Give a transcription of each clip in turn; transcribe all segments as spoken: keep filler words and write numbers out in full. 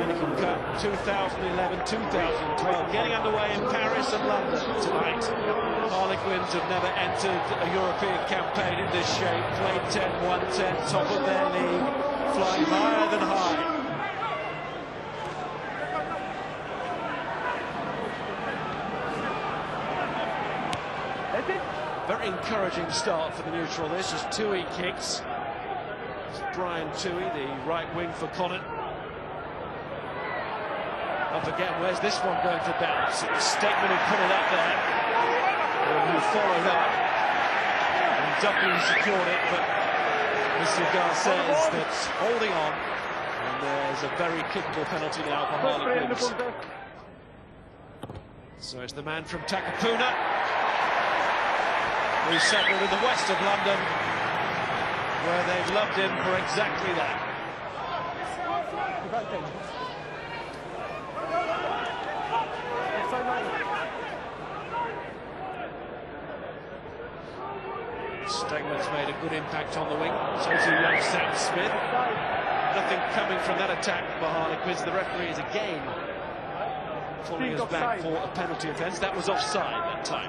Heineken Cup two thousand eleven two thousand twelve, getting underway in Paris and London tonight. Harlequins have never entered a European campaign in this shape, played ten one ten, top of their league, flying higher than high. Very encouraging start for the neutral. This is Tui kicks. It's Brian Tui, the right wing for Connacht. Up again, where's this one going to bounce? It was Stegman who put it up there, who followed up. And Duffy secured it, but Mister Gar says that's holding on. And there's a very kickable penalty now for Harlequins. So it's the man from Takapuna, who's settled in the west of London, where they've loved him for exactly that. Stegman's made a good impact on the wing, so too young Sam Smith. Nothing coming from that attack for Harlequins. The referee is again pulling us back for a penalty offence. That was offside that time.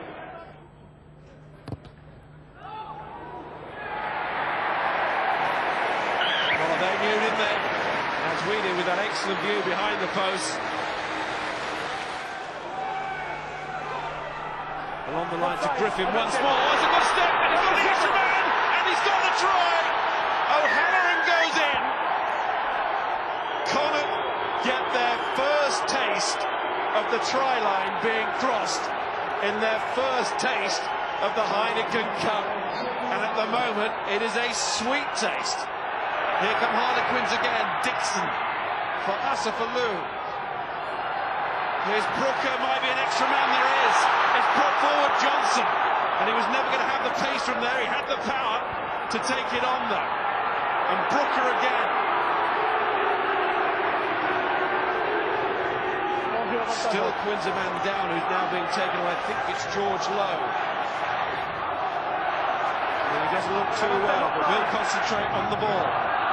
They knew, didn't they? As we did, with that excellent view behind the post. Along the line to Griffin once more. Oh, it's a good step, and he's got the extra man, and he's got the try. O'Halloran goes in. Connacht get their first taste of the try line being crossed in their first taste of the Heineken Cup. And at the moment, it is a sweet taste. Here come Harlequins again. Dixon for Asafalou. Here's Brooker, might be an extra man, there is. It's brought forward Johnson, and he was never going to have the pace from there. He had the power to take it on though. And Brooker again. Still Quins a man down, who's now being taken away. I think it's George Lowe. He doesn't look too well, but will concentrate on the ball.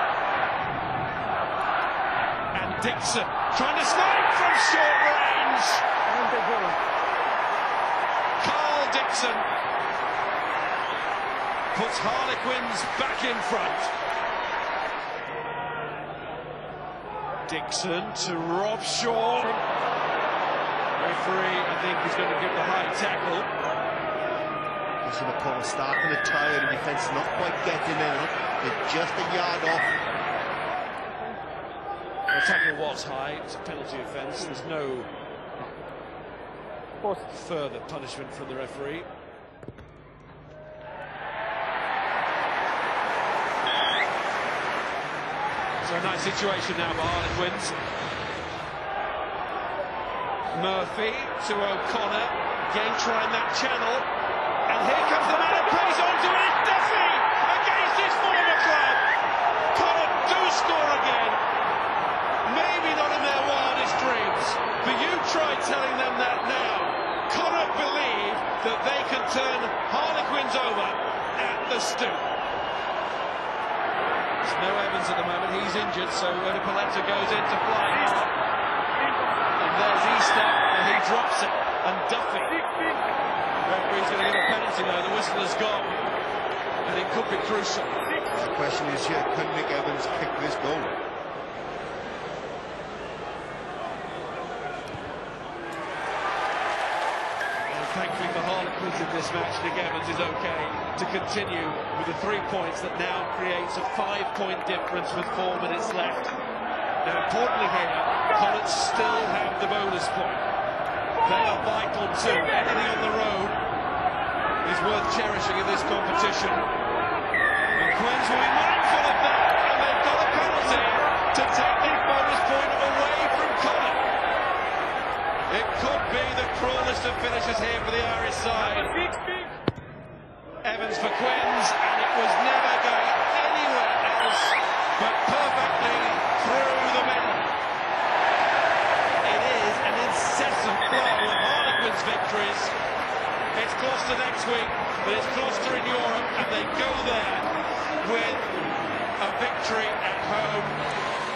Dixon trying to snipe from short range. Carl Dixon puts Harlequins back in front. Dixon to Rob Shaw. Referee, I think, is going to give the high tackle. He's going to call a start and a tire. The defence not quite getting in. They're just a yard off. The tackle was high, it's a penalty offence, there's no further punishment from the referee. So a nice situation now for Harlequins. Murphy to O'Connor, again trying that channel, and here comes the man who plays onto it, Duffy, against his former club. Connacht do score again. Maybe not in their wildest dreams, but you try telling them that now. Connacht believe that they can turn Harlequins over at the stoop. There's no Evans at the moment, he's injured, so Unipaletta goes in to fly hard. And there's Easter, and he drops it. And Duffy. The referee's going to give a penalty now, the whistle has gone. And it could be crucial. The question is, yeah, can Nick Evans kick this goal? Thankfully for Harlequins in this match, Nick Evans is okay to continue with the three points that now creates a five-point difference with four minutes left. Now, importantly here, Connacht still have the bonus point. They are vital too. Anything on the road is worth cherishing in this competition. And Quins will be mindful of that, and they've got a penalty to take this bonus point away from Connacht. It could be the cruelest of finishes here for the Irish side. Evans for Quins, and it was never going anywhere else but perfectly through the middle. It is an incessant flow of Harlequins victories. It's Gloucester next week, but it's Gloucester in Europe, and they go there with a victory at home.